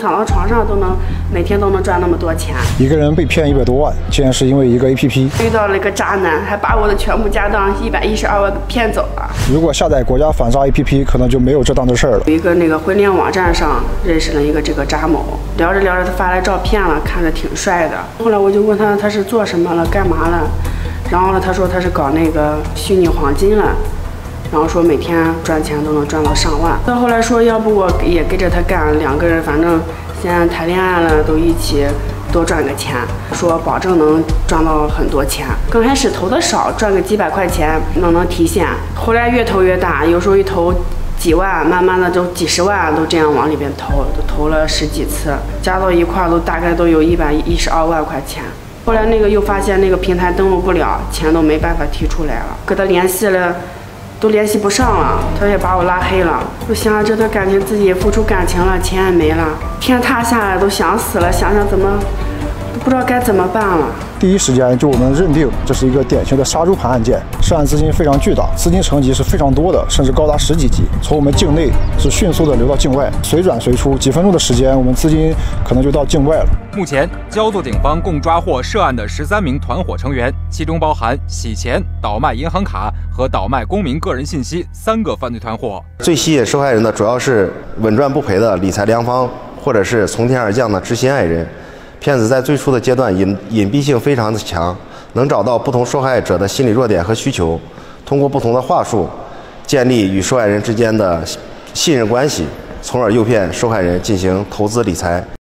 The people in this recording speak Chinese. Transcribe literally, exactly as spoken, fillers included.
躺到床上都能每天都能赚那么多钱。 一个人被骗一百多万，竟然是因为一个 A P P。 遇到了一个渣男，还把我的全部家当一百一十二万给骗走了。 如果下载国家反诈 A P P， 可能就没有这档子事儿了。 有一个那个婚恋网站上认识了一个这个渣某，聊着聊着他发来照片了，看着挺帅的。后来我就问他他是做什么了，干嘛了？然后呢，他说他是搞那个虚拟黄金了。然后说每天赚钱都能赚到上万。到后来说，要不我也跟着他干，两个人反正现在谈恋爱了，都一起多赚个钱，说保证能赚到很多钱。刚开始投的少，赚个几百块钱能能提现，后来越投越大，有时候一投几万，慢慢的都几十万都这样往里边投，都投了十几次，加到一块都大概都有一百一十二万块钱。后来那个又发现那个平台登录不了，钱都没办法提出来了，跟他联系了。都联系不上了，他也把我拉黑了。我想这段感情自己也付出感情了，钱也没了，天塌下来都想死了，想想怎么都不知道该怎么办了。 第一时间就我们认定这是一个典型的杀猪盘案件，涉案资金非常巨大，资金层级是非常多的，甚至高达十几级。从我们境内是迅速的流到境外，随转随出，几分钟的时间，我们资金可能就到境外了。 目前，焦作警方共抓获涉案的十三名团伙成员，其中包含洗钱、倒卖银行卡和倒卖公民个人信息三个犯罪团伙。 最吸引受害人的主要是稳赚不赔的理财良方，或者是从天而降的知心爱人。骗子在最初的阶段隐隐蔽性非常的强，能找到不同受害者的心理弱点和需求，通过不同的话术，建立与受害人之间的信任关系，从而诱骗受害人进行投资理财。